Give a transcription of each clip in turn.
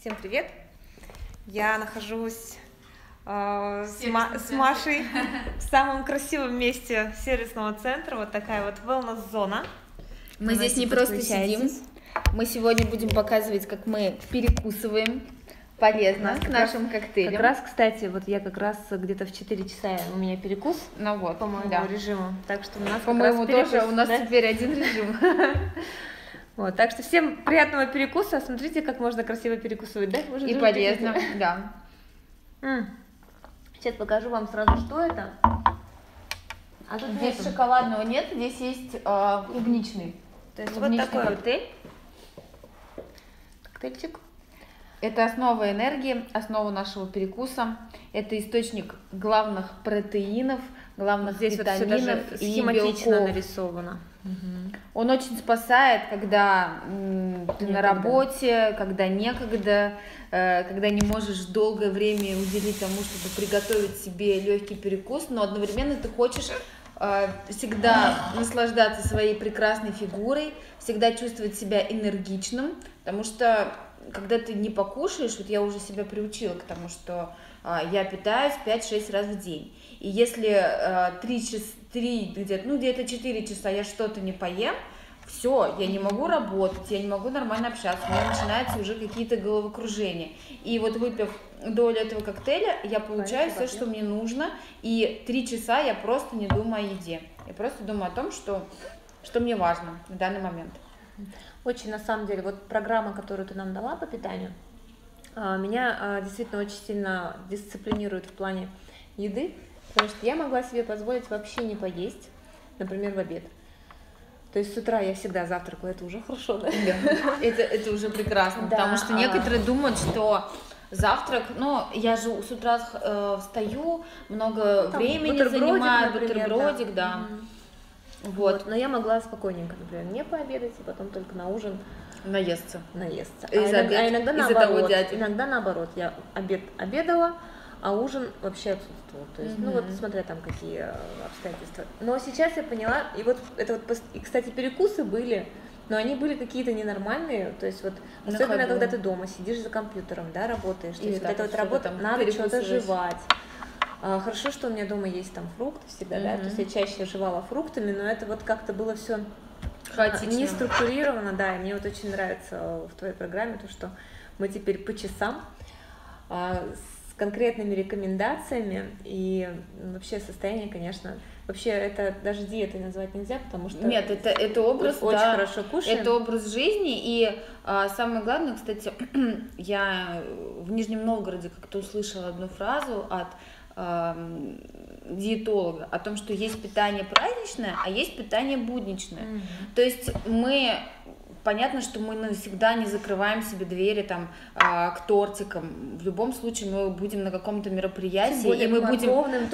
Всем привет! Я нахожусь с Машей в самом красивом месте сервисного центра. Вот такая вот wellness-зона. Мы здесь не просто сидим, мы сегодня будем показывать, как мы перекусываем полезно с нашим коктейлем. Как раз, кстати, вот я как раз где-то в 4 часа у меня перекус по моему режиму. Так что у нас по-моему тоже у нас теперь один режим. Вот, так что всем приятного перекуса. Смотрите, как можно красиво перекусывать, да? И полезно, да. Сейчас покажу вам сразу, что это. А тут здесь шоколадного нет, здесь есть клубничный. То есть вот такой коктейль. Коктейльчик. Это основа энергии, основа нашего перекуса. Это источник главных протеинов, главных здесь витаминов вот и схематично белков. Нарисовано. Он очень спасает, когда ты на работе, когда некогда, когда не можешь долгое время уделить тому, чтобы приготовить себе легкий перекус, но одновременно ты хочешь всегда наслаждаться своей прекрасной фигурой, всегда чувствовать себя энергичным, потому что когда ты не покушаешь, вот я уже себя приучила к тому, что я питаюсь 5-6 раз в день. И если 3 где-то 4 часа я что-то не поем, все, я не могу работать, я не могу нормально общаться, у меня начинаются уже какие-то головокружения. И вот выпив долю этого коктейля, я получаю все, что мне нужно, и 3 часа я просто не думаю о еде. Я просто думаю о том, что мне важно в данный момент. Очень, на самом деле, вот программа, которую ты нам дала по питанию, меня действительно очень сильно дисциплинирует в плане еды, потому что я могла себе позволить вообще не поесть, например, в обед. То есть с утра я всегда завтракаю, это уже хорошо, да? Это уже прекрасно, потому что некоторые думают, что завтрак, я же с утра встаю, много времени занимаю, бутербродик, да. Вот, но я могла спокойненько, например, не пообедать, и потом только на ужин наесться. Иногда наоборот, я обедала, а ужин вообще отсутствовал. То есть, вот смотря там какие обстоятельства. Но сейчас я поняла, и вот это вот, и, кстати, перекусы были, но они были какие-то ненормальные, то есть вот, особенно когда ты дома сидишь за компьютером, да, работаешь, то есть вот эта вот работа, надо что-то жевать. Хорошо, что у меня дома есть там фрукты всегда, да, то есть я чаще жевала фруктами, но это вот как-то было все не структурировано, да, и мне вот очень нравится в твоей программе то, что мы теперь по часам с конкретными рекомендациями, и вообще состояние, конечно, вообще это даже диетой назвать нельзя, потому что нет, это образ, очень хорошо кушаем. Это образ жизни, и самое главное, кстати, я в Нижнем Новгороде как-то услышала одну фразу от диетолога о том, что есть питание праздничное, а есть питание будничное. То есть понятно, что мы навсегда не закрываем себе двери там к тортикам. В любом случае мы будем на каком-то мероприятии, и мы будем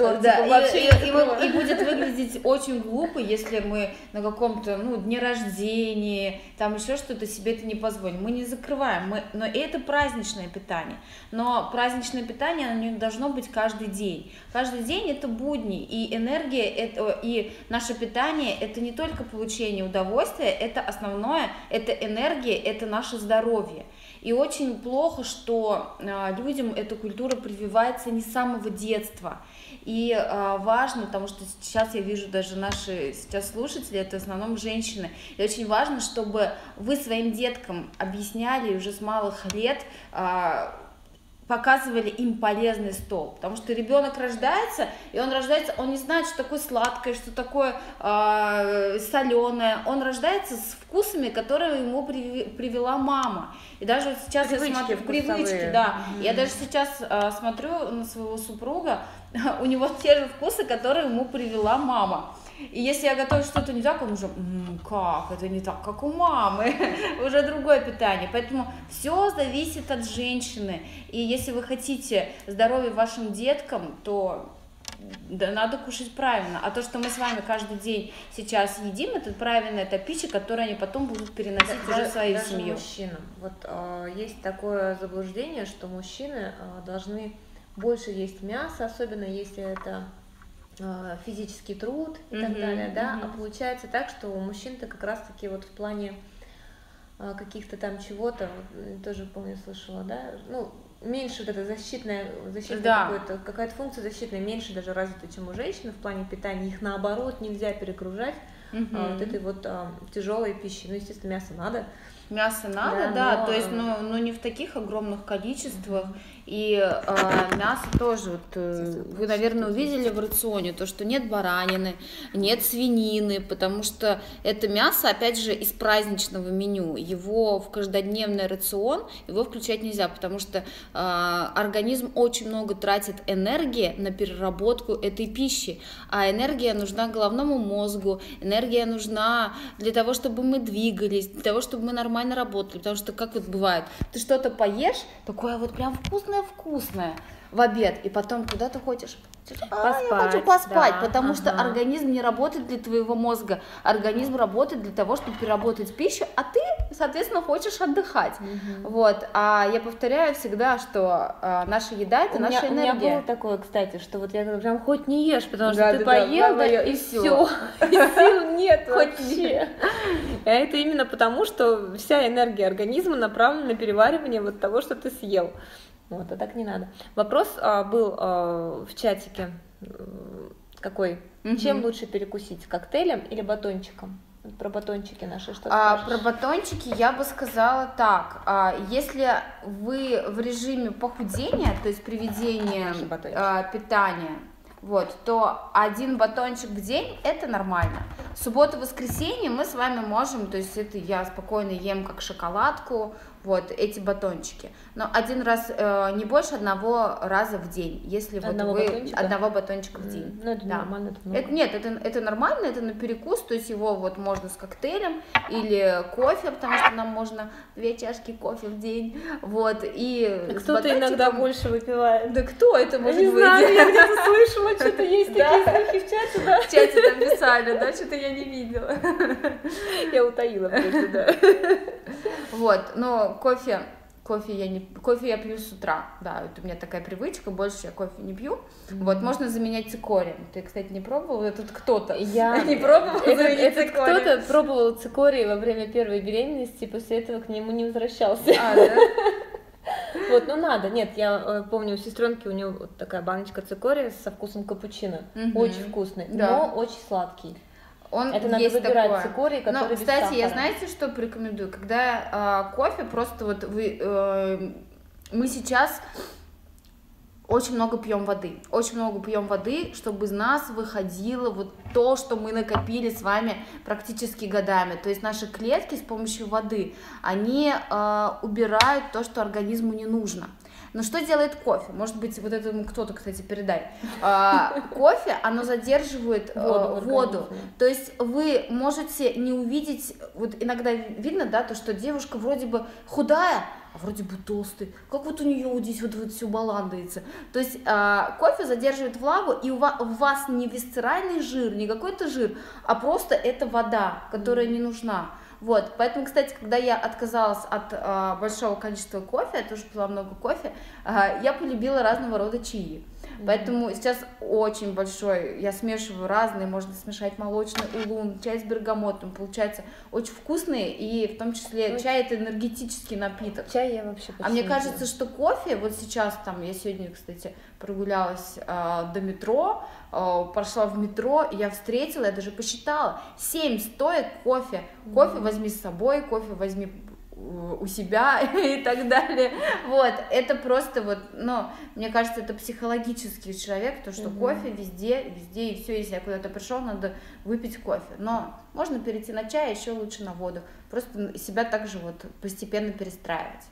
и будет выглядеть очень глупо, если мы на каком-то дне рождения, там еще что-то себе это не позволим. Мы не закрываем, но это праздничное питание. Но праздничное питание, оно не должно быть каждый день. Каждый день это будни, и энергия, и наше питание это не только получение удовольствия, это основное, это энергия, это наше здоровье. И очень плохо, что людям эта культура прививается не с самого детства. И важно, потому что сейчас я вижу даже наши сейчас слушатели, это в основном женщины, и очень важно, чтобы вы своим деткам объясняли уже с малых лет, показывали им полезный стол, потому что ребенок рождается, он не знает, что такое сладкое, что такое соленое, он рождается с вкусами, которые ему привела мама. И даже вот сейчас я смотрю привычки, да. Я даже сейчас смотрю на своего супруга, у него те же вкусы, которые ему привела мама. И если я готовлю что-то не так, он уже, как, это не так, как у мамы, уже другое питание. Поэтому все зависит от женщины. И если вы хотите здоровья вашим деткам, то надо кушать правильно. А то, что мы с вами каждый день сейчас едим, это правильно, это пища, которую они потом будут переносить уже в свою семью. Мужчинам. Вот есть такое заблуждение, что мужчины должны больше есть мясо, особенно если это физический труд и так далее, да, а получается так, что у мужчин-то как раз-таки вот в плане каких-то там чего-то, тоже помню, слышала, да, ну, меньше вот эта защитная какая-то функция защитная, меньше даже развита, чем у женщин в плане питания, их наоборот нельзя перегружать вот этой вот тяжелой пищей, ну, естественно, мясо надо. Мясо надо, да, то есть, но не в таких огромных количествах. И мясо тоже, вот, вы, наверное, увидели в рационе, то, что нет баранины, нет свинины, потому что это мясо, опять же, из праздничного меню. Его в каждодневный рацион, его включать нельзя, потому что организм очень много тратит энергии на переработку этой пищи, а энергия нужна головному мозгу, энергия нужна для того, чтобы мы двигались, для того, чтобы мы нормально работали, потому что, как вот бывает, ты что-то поешь, такое вот прям вкусное в обед, и потом куда ты хочешь? Я хочу поспать, да, потому что организм не работает для твоего мозга, организм работает для того, чтобы переработать пищу, а ты, соответственно, хочешь отдыхать. Вот, а я повторяю всегда, что наша еда — это наша энергия. У меня было такое, кстати, что вот я прям хоть не ешь, потому что ты поел, и все, и сил нет вообще. А это именно потому, что вся энергия организма направлена на переваривание вот того, что ты съел. Вот, а так не надо. Вопрос был в чатике какой? Чем лучше перекусить, коктейлем или батончиком? Про батончики наши что скажешь? Про батончики я бы сказала так. Если вы в режиме похудения, то есть приведения питания, вот, то один батончик в день — это нормально. Субботу-воскресенье мы с вами можем, то есть это я спокойно ем как шоколадку, вот эти батончики. Но один раз, не больше одного раза в день, если одного батончика в день. Ну, это нормально, это много. Нет, это нормально, это на перекус, то есть его вот можно с коктейлем или кофе, потому что нам можно 2 чашки кофе в день, вот, и кто-то иногда больше выпивает. Да кто это может быть? Не знаю, я где-то слышала, что-то есть такие слухи в чате, да? В чате там писали, да, что-то я не видела. Я утаила просто, да. Вот, но кофе я пью с утра, да, это у меня такая привычка, больше я кофе не пью. Вот, можно заменять цикорием. Ты, кстати, не пробовала? Этот кто-то. Я не пробовала заменить цикорий. Кто-то пробовал цикорий во время первой беременности, после этого к нему не возвращался. Да? Вот, ну надо, нет, я помню, у сестренки у нее вот такая баночка цикория со вкусом капучино, очень вкусный, но очень сладкий. Это надо выбирать цикорий, который без сахара. Кстати, я знаете, что порекомендую? Когда кофе, просто вот мы сейчас очень много пьем воды, чтобы из нас выходило вот то, что мы накопили с вами практически годами. То есть наши клетки с помощью воды, они убирают то, что организму не нужно. Но что делает кофе? Может быть, вот этому кто-то, кстати, передай. Кофе, оно задерживает воду. То есть вы можете не увидеть, вот иногда видно, да, то, что девушка вроде бы худая, а вроде бы толстый. Как вот у нее вот здесь вот все баландается. То есть кофе задерживает влагу, и у вас не висцеральный жир, не какой-то жир, а просто это вода, которая не нужна. Вот, поэтому, кстати, когда я отказалась от большого количества кофе, я тоже пила много кофе, я полюбила разного рода чаи. Поэтому сейчас очень большой, я смешиваю разные, можно смешать молочный улун, чай с бергамотом, получается очень вкусные, и в том числе чай — это энергетический напиток. Чай я вообще почти. А мне кажется, что кофе, вот сейчас там, я сегодня, кстати, прогулялась до метро, пошла в метро, и я встретила, я даже посчитала, 7 стоек кофе. Кофе возьми с собой, кофе возьми у себя и так далее. Вот, это просто вот, ну, мне кажется, это психологический человек, то, что кофе везде, и все, если я куда-то пришел, надо выпить кофе. Но можно перейти на чай, еще лучше на воду. Просто себя также вот постепенно перестраивать.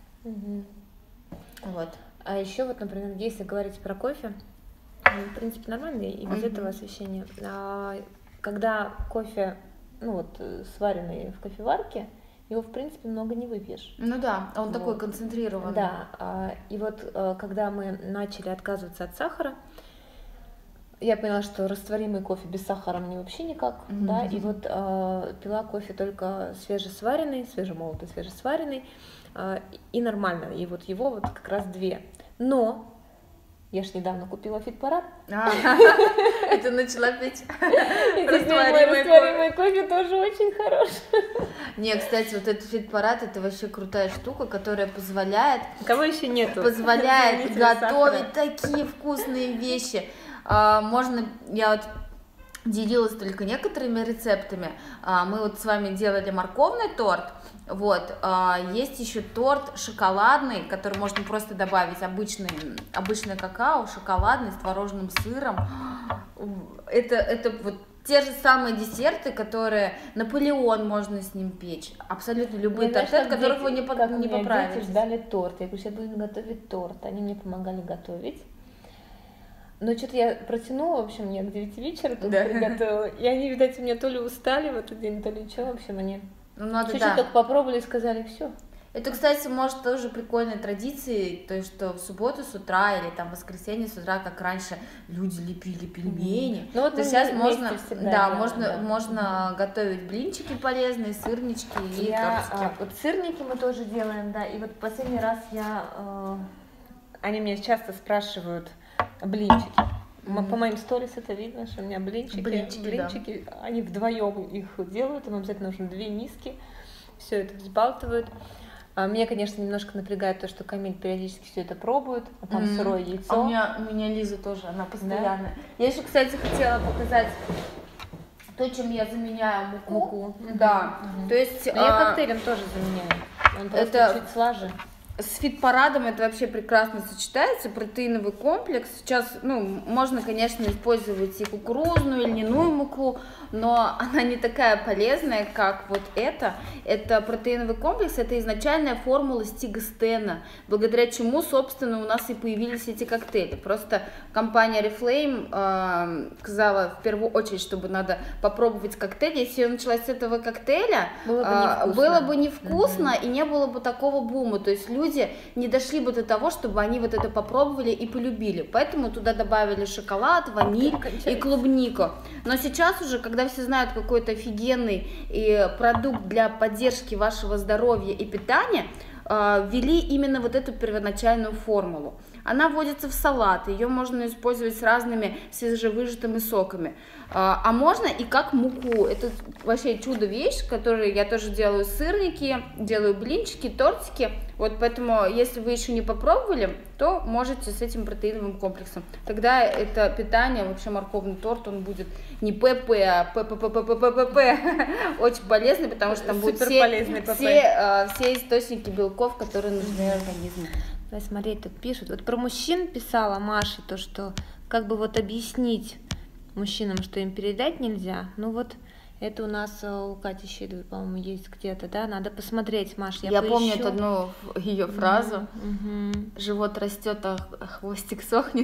Вот. А еще вот, например, если говорить про кофе, в принципе, нормально и без этого освещения. Когда кофе, ну вот, сваренный в кофеварке, его, в принципе, много не выпьешь. Ну да, он такой концентрированный. Да, и вот когда мы начали отказываться от сахара, я поняла, что растворимый кофе без сахара мне вообще никак, да, и вот пила кофе только свежесваренный, свежемолотый, свежесваренный, и нормально, и вот его вот как раз 2. Но Я ж недавно купила Фитпарад. Это начала пить растворимый кофе тоже очень хороший. Не, кстати, вот этот Фитпарад, это вообще крутая штука, которая позволяет... Кого еще нету? Позволяет готовить такие вкусные вещи. Можно, я вот делилась только некоторыми рецептами. Мы вот с вами делали морковный торт. Вот, есть еще торт шоколадный, который можно просто добавить обычное какао, шоколадный с творожным сыром. Это вот те же самые десерты, которые Наполеон можно с ним печь. Абсолютно любые торты, которых вы не поправите. Дети ждали торт. Я говорю, сейчас будем готовить торт. Они мне помогали готовить. Но что-то я протянула, в общем, я к 9 вечера тут приготовила. И они, видать, у меня то ли устали в этот день, то ли что. В общем, они чуть-чуть только попробовали и сказали, все. Это, кстати, может тоже прикольной традицией, то есть, что в субботу с утра или там в воскресенье с утра, как раньше люди лепили пельмени, ну, вот то сейчас можно готовить блинчики полезные, сырнички и тортики. Вот сырники мы тоже делаем, да, и вот последний раз они меня часто спрашивают блинчики. По моим сторис это видно, что у меня блинчики, да. Они вдвоем их делают, им обязательно нужно 2 миски, все это взбалтывают. Меня, конечно, немножко напрягает то, что Камиль периодически все это пробует, а там сырое яйцо. У меня Лиза тоже, она постоянно. Да? Я еще, кстати, хотела показать то, чем я заменяю муку. Да. То есть я коктейлем тоже заменяю. Он просто чуть слаже. С Фитпарадом это вообще прекрасно сочетается, протеиновый комплекс. Сейчас, можно, конечно, использовать и кукурузную, и льняную муку, но она не такая полезная, как вот это. Это протеиновый комплекс, это изначальная формула Стига Стена, благодаря чему, собственно, у нас и появились эти коктейли. Просто компания Reflame сказала в первую очередь, чтобы надо попробовать коктейль. Если я начала с этого коктейля, было бы невкусно и не было бы такого бума. То есть люди не дошли бы до того, чтобы они вот это попробовали и полюбили. Поэтому туда добавили шоколад, ваниль и клубнику. Но сейчас уже, когда все знают какой-то офигенный продукт для поддержки вашего здоровья и питания, ввели именно вот эту первоначальную формулу. Она вводится в салат, ее можно использовать с разными свежевыжатыми соками. А можно и как муку. Это вообще чудо-вещь, которую я тоже делаю сырники, делаю блинчики, тортики. Вот поэтому, если вы еще не попробовали, то можете с этим протеиновым комплексом. Тогда это питание, вообще морковный торт, он будет не ПП, а ПППППП. Очень полезный, потому что там будут все источники белков, которые нужны организму. Давай смотреть, тут пишут. Вот про мужчин писала Маша, то, что как бы вот объяснить мужчинам, что им передать нельзя. Ну вот это у нас у Кати Щедовой, по-моему, есть где-то, да? Надо посмотреть, Маша, я помню одну ее фразу. Живот растет, а хвостик сохнет.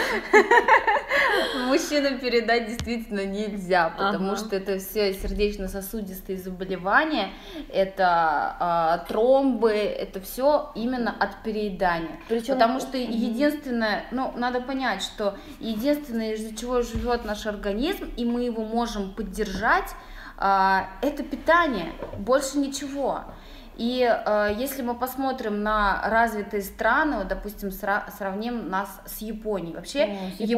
Мужчинам передать действительно нельзя, потому что это все сердечно-сосудистые заболевания, это тромбы, это все именно от переедания. Потому что единственное, надо понять, что единственное, из-за чего живет наш организм, и мы его можем поддержать, это питание, больше ничего. И если мы посмотрим на развитые страны, вот, допустим, сравним нас с Японией, вообще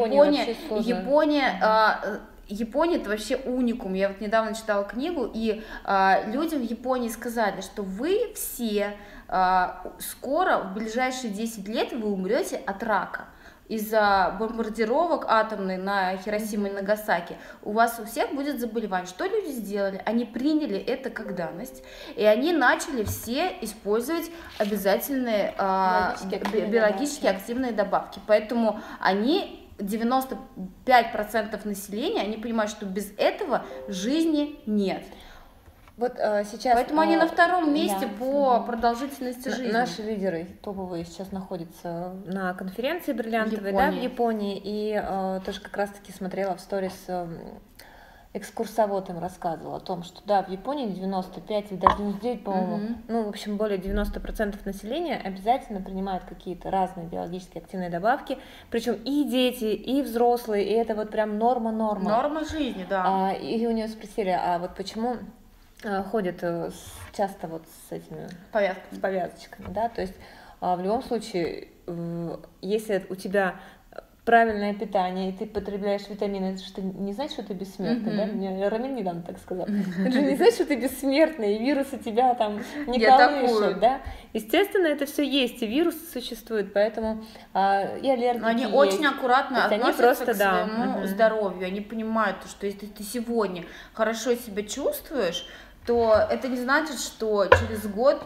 Япония это вообще уникум. Я вот недавно читала книгу, и людям в Японии сказали, что вы все скоро, в ближайшие 10 лет, вы умрете от рака. Из-за бомбардировок атомной на Хиросиму и Нагасаки у вас у всех будет заболевание. Что люди сделали? Они приняли это как данность, и они начали все использовать обязательные биологически активные добавки. Поэтому они 95% населения, они понимают, что без этого жизни нет. Вот сейчас. Поэтому они на втором месте по продолжительности жизни. Наши лидеры топовые сейчас находятся на конференции бриллиантовой, в Японии. И тоже как раз-таки смотрела в сторис, экскурсовод им рассказывал о том, что да, в Японии 95 или даже 99, по-моему, в общем, более 90% населения обязательно принимают какие-то разные биологически активные добавки, причем и дети, и взрослые, и это вот прям норма. Норма жизни, да. И у нее спросили, а вот почему ходят часто вот с этими повязочками, да, то есть в любом случае, если у тебя правильное питание, и ты потребляешь витамины, это что не значит, что ты бессмертный, да? Мне Рамин недавно так сказал. Это же не значит, что ты бессмертный, и вирусы тебя там не колышут, да? Естественно, это все есть, и вирусы существуют, поэтому и аллергики но они есть. очень аккуратно относятся просто, к своему здоровью, они понимают, что если ты сегодня хорошо себя чувствуешь, то это не значит, что через год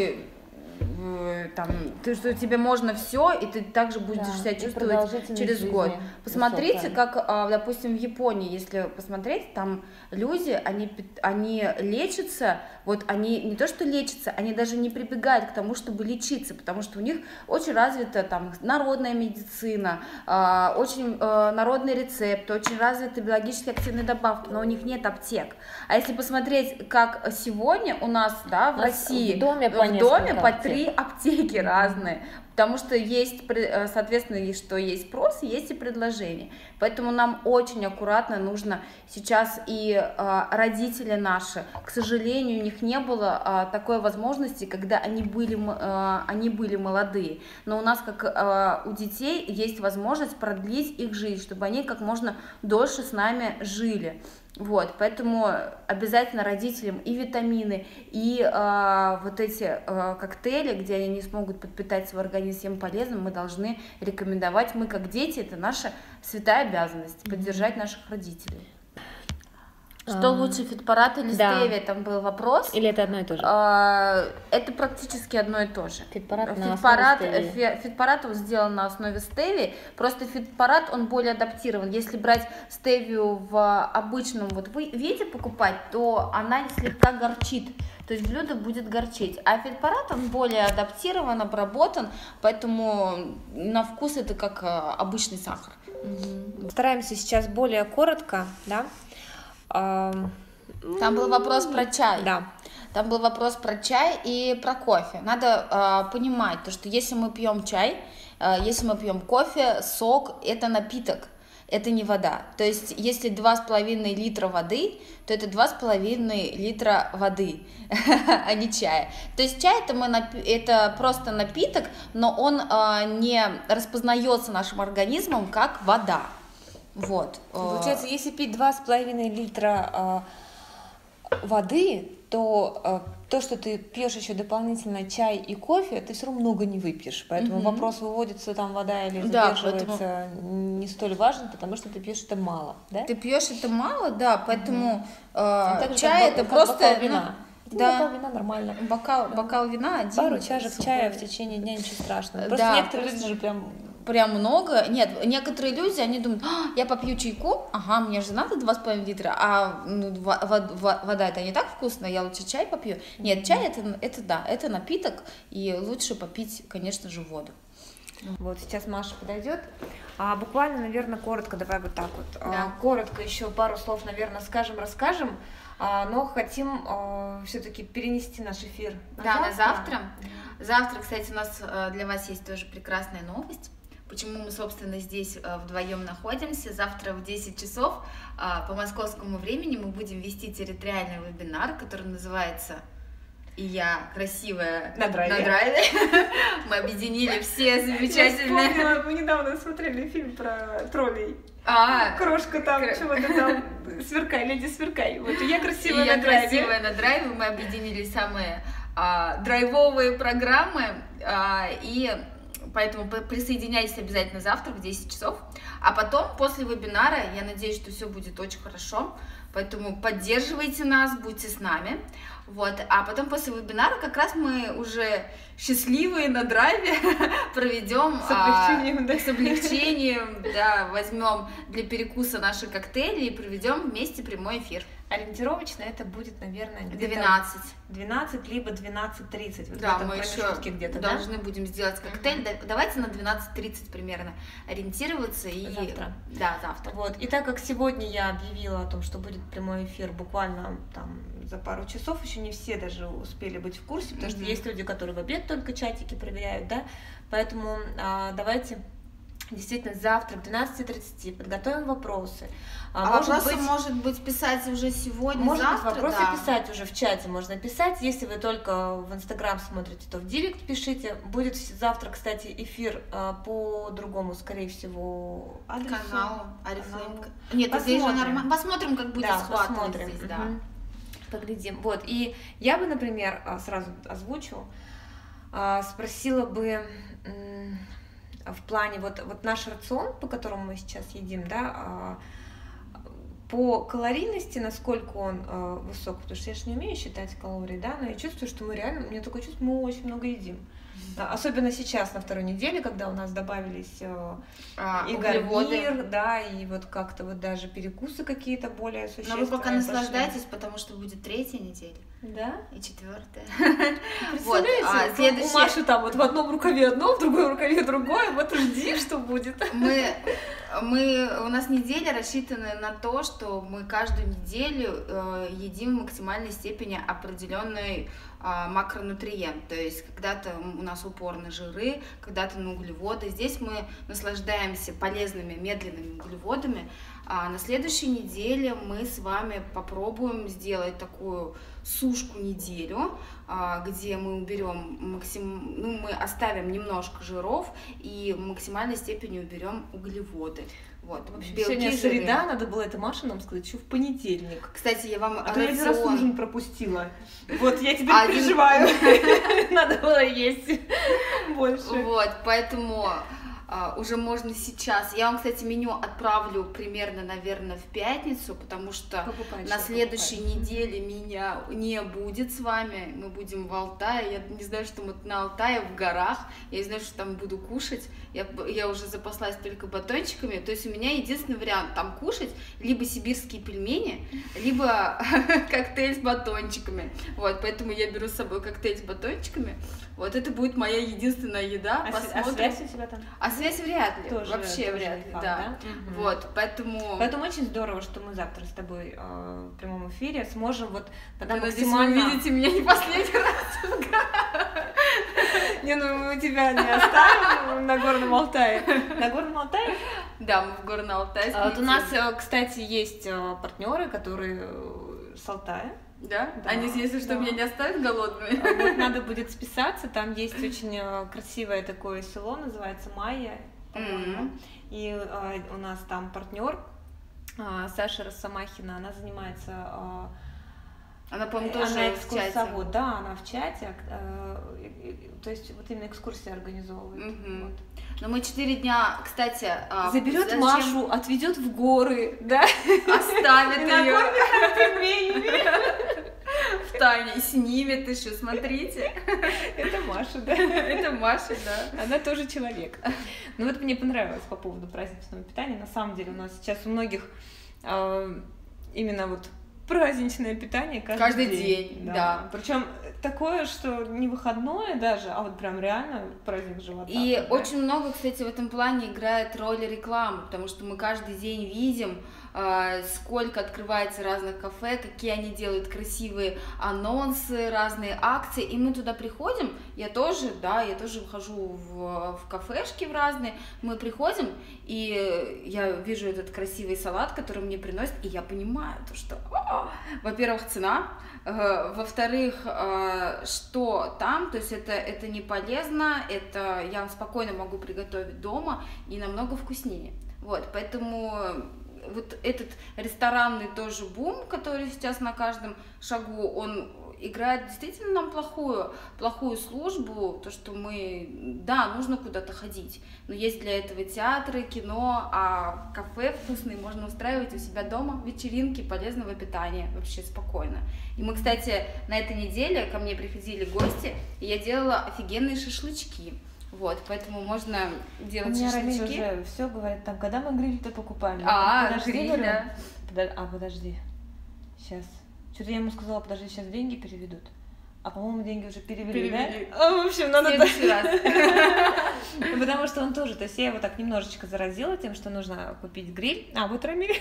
что тебе можно все, и ты также будешь себя чувствовать через год. Посмотрите, как, допустим, в Японии, если посмотреть, там люди, они лечатся, вот они не то что лечатся, они даже не прибегают к тому, чтобы лечиться, потому что у них очень развита там народная медицина, очень народный рецепт, очень развиты биологически активные добавки, но у них нет аптек. А если посмотреть, как сегодня у нас, да, в России, в доме по 3 аптеки разные, потому что есть, соответственно, что есть спрос, есть и предложение. Поэтому нам очень аккуратно нужно сейчас, и родители наши, к сожалению, у них не было такой возможности, когда они были молодые. Но у нас, как у детей, есть возможность продлить их жизнь, чтобы они как можно дольше с нами жили. Вот, поэтому обязательно родителям и витамины, и вот эти коктейли, где они не смогут подпитать свой организм всем полезным, мы должны рекомендовать. Мы, как дети, это наша святая обязанность поддержать наших родителей. Что лучше, фитпарат или стевия? Там был вопрос. Или это одно и то же? Это практически одно и то же. Фитпарат он сделан на основе стевии, просто фитпарат, он более адаптирован. Если брать стевию в обычном виде покупать, то она слегка горчит. То есть блюдо будет горчить. А фитпарат, он более адаптирован, обработан, поэтому на вкус это как обычный сахар. Стараемся сейчас более коротко, да? Там был вопрос про чай. Да. Там был вопрос про чай и про кофе. Надо понимать, что если мы пьем чай, если мы пьем кофе, сок, это напиток, это не вода. То есть если 2,5 литра воды, то это 2,5 литра воды, а не чая. То есть чай это просто напиток, но он не распознается нашим организмом как вода. Вот. Получается, если пить 2,5 литра воды, то то, что ты пьешь еще дополнительно чай и кофе, ты все равно много не выпьешь. Поэтому вопрос, выводится там вода или задерживается, не столь важен, потому что ты пьешь это мало. Да? Ты пьешь это мало, да, поэтому чай это просто... Бокал вина. Бокал вина нормально. Бокал вина один. Пару чашек чая в течение дня, ничего страшного. Просто некоторые люди же прям много. Нет, некоторые люди, они думают, я попью чайку, мне же надо 2,5 литра, вода это не так вкусно, я лучше чай попью. Нет, чай это напиток, и лучше попить, конечно же, воду. Вот сейчас Маша подойдет. Буквально, наверное, коротко, давай вот так вот. Да. Коротко еще пару слов, наверное, расскажем, но хотим все-таки перенести наш эфир на завтра. Завтра, кстати, у нас для вас есть тоже прекрасная новость. Почему мы, собственно, здесь вдвоем находимся. Завтра в 10 часов по московскому времени мы будем вести территориальный вебинар, который называется «И я красивая на драйве». Мы объединили все замечательные... Я вспомнила, мы недавно смотрели фильм про троллей. Крошка там, чего-то там, сверкай, леди сверкай. Вот «И я красивая на драйве». «И я красивая на драйве». Мы объединили самые драйвовые программы, и поэтому присоединяйтесь обязательно завтра в 10 часов. А потом, после вебинара, я надеюсь, что все будет очень хорошо, поэтому поддерживайте нас, будьте с нами. Вот. А потом после вебинара как раз мы уже счастливые на драйве проведем с облегчением, возьмем для перекуса наши коктейли и проведем вместе прямой эфир. Ориентировочно это будет, наверное, где-то 12 либо 12:30. Вот да, мы еще где-то должны будем сделать коктейль. Давайте на 12:30 примерно ориентироваться. Завтра. Да, завтра. Вот. И так как сегодня я объявила о том, что будет прямой эфир буквально там за пару часов, еще не все даже успели быть в курсе, потому что есть люди, которые в обед только чатики проверяют, да, поэтому давайте действительно завтра к 12:30 подготовим вопросы. Может быть, писать уже сегодня, может завтра, быть, вопросы писать уже в чате можно писать. Если вы только в Инстаграм смотрите, то в директ пишите. Будет завтра, кстати, эфир по другому, скорее всего, адресу. Каналу Oriflame. Нет, здесь же нормально. Посмотрим, как будет схватывать здесь, да. Поглядим. Вот, и я бы, например, сразу озвучу, спросила бы в плане вот наш рацион, по которому мы сейчас едим, да, по калорийности, насколько он высок, потому что я же не умею считать калории, да, но я чувствую, что мы реально, у меня такое чувство, мы очень много едим. Особенно сейчас, на второй неделе, когда у нас добавились и гарнир, да, и вот как-то вот даже перекусы какие-то более существенные. Но вы пока наслаждайтесь, потому что будет 3-я неделя. Да? И 4-я. Представляете, у Маши там вот в одном рукаве одно, в другом рукаве другое, вот жди, что будет. У нас неделя рассчитана на то, что мы каждую неделю едим в максимальной степени определенный макронутриент, то есть когда-то у нас упор на жиры, когда-то на углеводы. Здесь мы наслаждаемся полезными медленными углеводами. А на следующей неделе мы с вами попробуем сделать такую сушку неделю, где мы уберем мы оставим немножко жиров и в максимальной степени уберем углеводы. Вот. В общем, сегодня среда, надо было это Маше нам сказать еще в понедельник. Кстати, я вам я один раз ужин пропустила. Вот, я теперь переживаю. Надо было есть больше. Вот, поэтому уже можно сейчас. Я вам, кстати, меню отправлю примерно, наверное, в пятницу, потому что на следующей неделе меня не будет с вами. Мы будем в Алтае. Я не знаю, что мы на Алтае, в горах. Я не знаю, что там буду кушать. Я уже запаслась только батончиками. То есть у меня единственный вариант там кушать либо сибирские пельмени, либо коктейль с батончиками. Вот, поэтому я беру с собой коктейль с батончиками. Вот это будет моя единственная еда. А связь у тебя там? А связь вряд ли. Тоже, вообще вряд ли, да. Вот, поэтому... Поэтому очень здорово, что мы завтра с тобой в прямом эфире сможем вот тогда максимально... Вы видите меня не последний раз. Не, ну мы тебя не оставим на Горном Алтае. На Горном Алтае? Да, мы в Горном Алтае. Вот у нас, кстати, есть партнеры, которые с Алтая. Да? Они, если что, меня не оставят голодными. Вот надо будет списаться, там есть очень красивое такое село, называется Майя, по-моему. И у нас там партнер Саша Росомахина, она занимается... Она, по-моему, тоже в чате. Да, она в чате, то есть вот именно экскурсии организовывает. Вот. Но мы 4 дня, кстати... Заберет Машу, отведет в горы, да? Оставит ее. Накормит пельменями. В тайне. И снимет еще, смотрите. Это Маша, да? Это Маша, да. Она тоже человек. Ну вот мне понравилось по поводу праздничного питания. На самом деле у нас сейчас у многих именно вот праздничное питание каждый день. Да. Причем такое, что не выходное даже, а вот прям реально праздник живота. И да? Очень много, кстати, в этом плане играет роль рекламы, потому что мы каждый день видим, сколько открывается разных кафе, какие они делают красивые анонсы, разные акции, и мы туда приходим, я тоже хожу в кафешки в разные, мы приходим, и я вижу этот красивый салат, который мне приносят, и я понимаю, что, во-первых, цена, во-вторых, что там, то есть это не полезно, это я спокойно могу приготовить дома и намного вкуснее, вот, поэтому... Вот этот ресторанный тоже бум, который сейчас на каждом шагу, он играет действительно нам плохую службу, то, что нужно куда-то ходить, но есть для этого театры, кино, а кафе вкусные можно устраивать у себя дома, вечеринки полезного питания, вообще спокойно. И мы, кстати, на этой неделе ко мне приходили гости, и я делала офигенные шашлычки. Вот, поэтому можно делать шашлычки. Рамиль уже все говорит, там, когда мы гриль-то покупаем? Гриль, да. Подожди, сейчас. Что-то я ему сказала, подожди, сейчас деньги переведут. А, по-моему, деньги уже перевели, да? В общем, надо... В следующий раз. Потому что он тоже, то есть я его так немножечко заразила тем, что нужно купить гриль. А, вот Рамиль.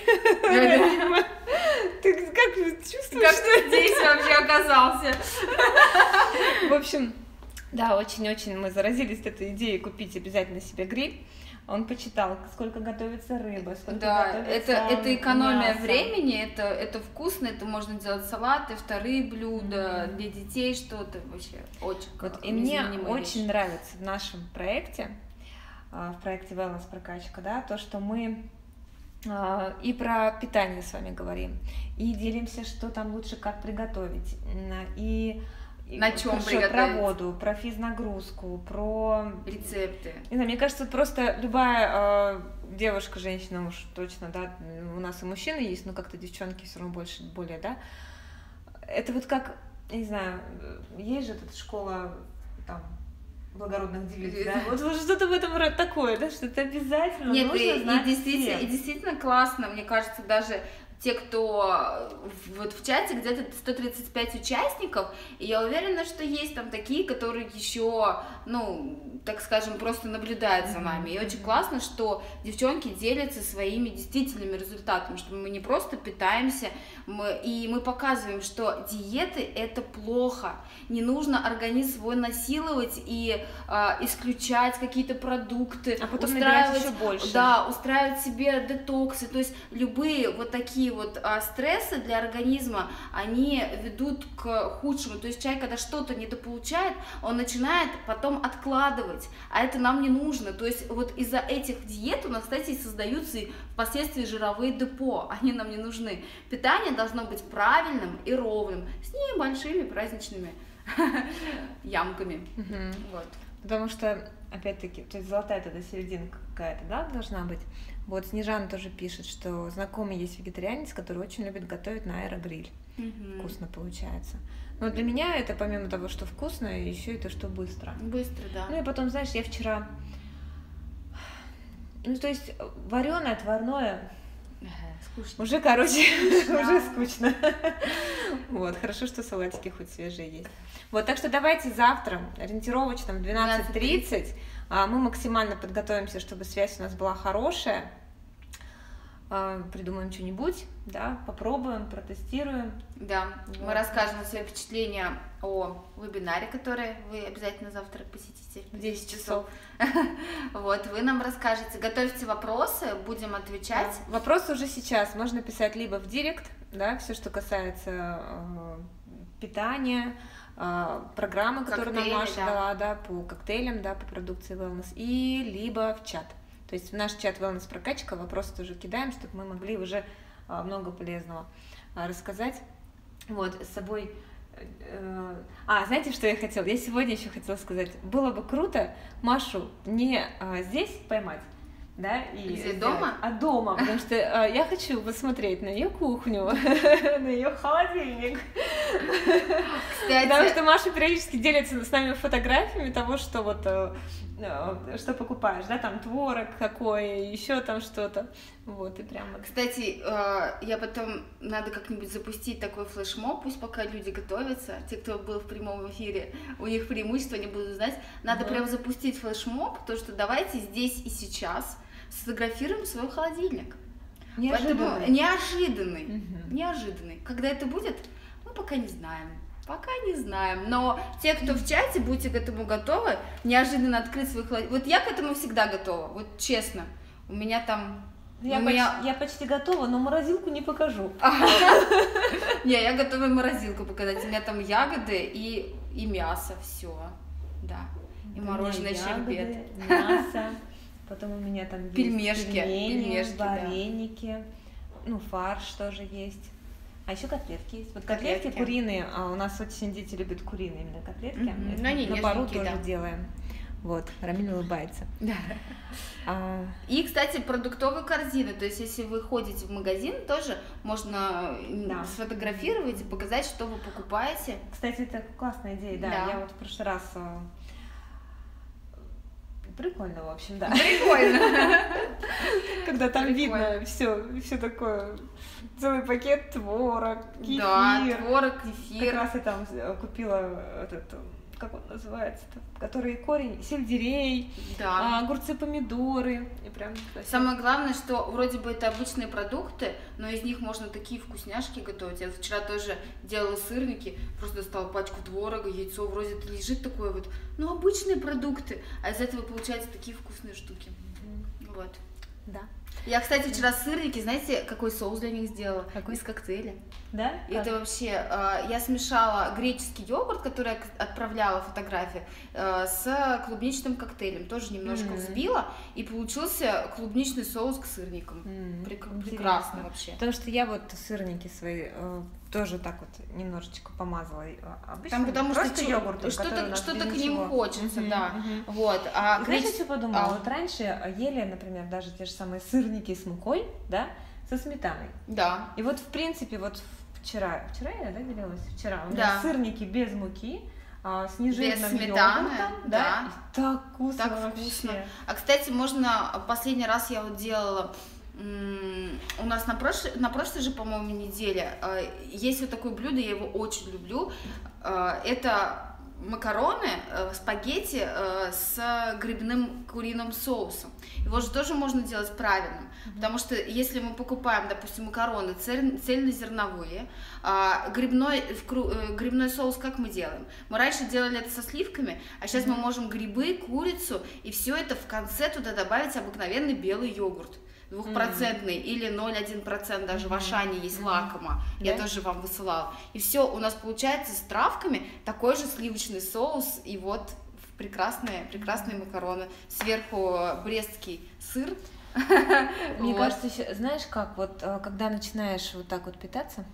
Ты как чувствуешь? Как ты здесь вообще оказался? В общем... Да, очень-очень мы заразились этой идеей купить обязательно себе гриль. Он почитал, сколько готовится рыба, сколько готовится это экономия мясо. времени, это вкусно, это можно делать салаты, вторые блюда, для детей что-то, вообще очень И мне очень нравится в нашем проекте, в проекте Wellness прокачка, да, то, что мы и про питание с вами говорим, и делимся, что там лучше, как приготовить, и на чем приготовить, про воду, про физнагрузку, про рецепты. Не знаю, мне кажется, просто любая девушка, женщина, уж точно, да, у нас и мужчины есть, но как-то девчонки все равно более, да. Это вот как, я не знаю, есть же эта школа там благородных девиц, да? Вот что-то в этом роде такое, да, что это обязательно нужно знать. И действительно классно, мне кажется, даже те, кто вот в чате, где-то 135 участников, и я уверена, что есть там такие, которые еще, ну, так скажем, просто наблюдают за нами. И очень классно, что девчонки делятся своими действительными результатами, что мы не просто питаемся, мы показываем, что диеты — это плохо, не нужно организм свой насиловать и исключать какие-то продукты, а потом набирать еще больше. Да, устраивать себе детоксы, то есть любые вот такие вот стрессы для организма, они ведут к худшему. То есть человек, когда что-то недополучает, он начинает потом откладывать, а это нам не нужно. То есть вот из-за этих диет у нас, кстати, создаются и впоследствии жировые депо, они нам не нужны. Питание должно быть правильным и ровным, с небольшими праздничными ямками. Вот. Потому что, опять-таки, то есть золотая тогда серединка какая-то, да, должна быть. Вот Снежана тоже пишет, что знакомый есть вегетарианец, который очень любит готовить на аэрогриль. Вкусно получается. Но для меня это, помимо того, что вкусно, еще и то, что быстро. Быстро, да. Ну и потом, знаешь, я вчера... Ну, то есть вареное, отварное... Скучно. Уже, короче, уже скучно. Вот, хорошо, что салатики хоть свежие есть. Вот, так что давайте завтра, ориентировочно в 12:30, мы максимально подготовимся, чтобы связь у нас была хорошая. Придумаем что-нибудь, да, попробуем, протестируем. Да, вот. Мы расскажем свои впечатления о вебинаре, который вы обязательно завтра посетите в 10 часов. Вот, вы нам расскажете, готовьте вопросы, будем отвечать. Да. Вопросы уже сейчас можно писать либо в директ, да, все, что касается питания, программы, которую нам Маша дала, да, по коктейлям, да, по продукции Wellness, и либо в чат. То есть в наш чат Wellness прокачка вопросы тоже кидаем, чтобы мы могли уже много полезного рассказать. Вот, с собой... знаете, что я хотела? Я сегодня еще хотела сказать. Было бы круто Машу не здесь поймать, да, и дома? А дома, потому что я хочу посмотреть на ее кухню, на ее холодильник. Кстати... Потому что Маша периодически делится с нами фотографиями того, что вот что покупаешь, да, там творог какой, еще там что-то, вот, и прямо... Кстати, я потом, надо как-нибудь запустить такой флешмоб, пусть пока люди готовятся, те, кто был в прямом эфире, у них преимущество, они будут знать, надо прям запустить флешмоб, то, что давайте здесь и сейчас сфотографируем свой холодильник. Неожиданный. Поэтому неожиданный. Когда это будет, мы пока не знаем. Пока не знаем, но те, кто в чате, будьте к этому готовы, неожиданно открыть свой холодильник. Вот я к этому всегда готова, вот честно. У меня там... Я почти готова, но морозилку не покажу. Не, я готова морозилку показать. У меня там ягоды и мясо, все. Да. И мороженое, щербет. Мясо. Потом у меня там пельмешки, вареники. Ну, фарш тоже есть. А еще котлетки есть. Вот котлетки куриные, у нас очень дети любят куриные именно котлетки. На пару тоже делаем. Вот, Рамиль улыбается. Да. И, кстати, продуктовые корзины. То есть, если вы ходите в магазин, тоже можно сфотографировать и показать, что вы покупаете. Кстати, это классная идея, да. Я вот в прошлый раз... Прикольно, в общем, да. Прикольно. Когда там видно все такое, целый пакет творог, кефир. Да, творог, кефир. Как раз я там купила этот как он называется-то, который корень, сельдерей, Да. огурцы, помидоры. И прям Самое главное, что вроде бы это обычные продукты, но из них можно такие вкусняшки готовить. Я вчера тоже делала сырники, просто достала пачку творога, яйцо, вроде это лежит такое вот, ну, обычные продукты, а из этого получаются такие вкусные штуки. Вот. Да. Я, кстати, вчера сырники, знаете, какой соус для них сделала? Какой? Из коктейля. Да? Это вообще, я смешала греческий йогурт, который я отправляла фотографии, с клубничным коктейлем. Тоже немножко взбила, и получился клубничный соус к сырникам. Прекрасно вообще. Потому что я вот сырники свои тоже так вот немножечко помазала. Обычно Там потому просто что йогуртом, что-то к ним хочется, да. Вот. Знаешь, я что подумала? Вот раньше ели, например, даже те же самые сырники с мукой, да, со сметаной. Да. И вот, в принципе, вот вчера я, да, делилась? Вчера у меня Да. сырники без муки, с нежирным Без сметаны, йогуртом, да. И так вкусно. Так вообще. вкусно. А, кстати, можно, последний раз я вот делала, у нас на прошлой же, по-моему, неделе есть вот такое блюдо, я его очень люблю, это макароны, спагетти с грибным куриным соусом. Его же тоже можно делать правильным, потому что если мы покупаем, допустим, макароны цельнозерновые, грибной соус как мы делаем? Мы раньше делали это со сливками, а сейчас мы можем грибы, курицу, и все это в конце туда добавить обыкновенный белый йогурт. 2% или 0,1%, даже в Ашане есть лакома, я тоже вам высылала. И все, у нас получается с травками такой же сливочный соус, и вот прекрасные макароны. Сверху брестский сыр. Мне кажется, еще, знаешь как, вот когда начинаешь вот так вот питаться,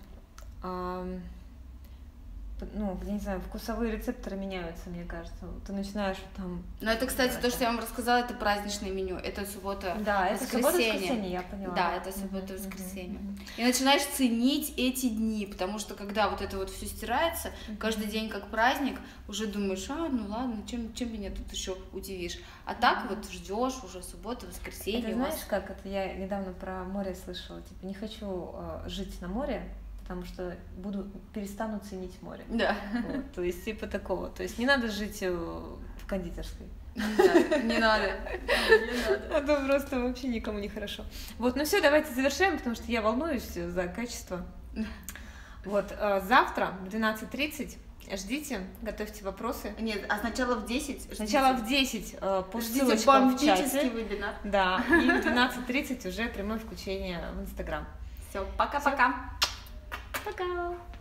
ну, не знаю, вкусовые рецепторы меняются, мне кажется. Ты начинаешь там... Но это, кстати, то, что я вам рассказала, это праздничное меню. Это суббота, да, это воскресенье. Суббота-воскресенье, я поняла. Да, это суббота-воскресенье. И начинаешь ценить эти дни, потому что когда вот это вот все стирается, каждый день как праздник, уже думаешь, ну ладно, чем меня тут еще удивишь. А так вот ждешь уже суббота, воскресенье. Это знаешь, как это я недавно про море слышала, типа не хочу жить на море, потому что перестану ценить море. Да. Вот, то есть типа такого. То есть не надо жить в кондитерской. Не надо. А то просто вообще никому не хорошо. Вот, ну все, давайте завершаем, потому что я волнуюсь за качество. Вот, завтра в 12:30 ждите, готовьте вопросы. Нет, а сначала в 10? Сначала в 10 по ждите ссылочкам в чате. вебинар. Да, и в 12:30 уже прямое включение в Инстаграм. Все, пока-пока. Пока!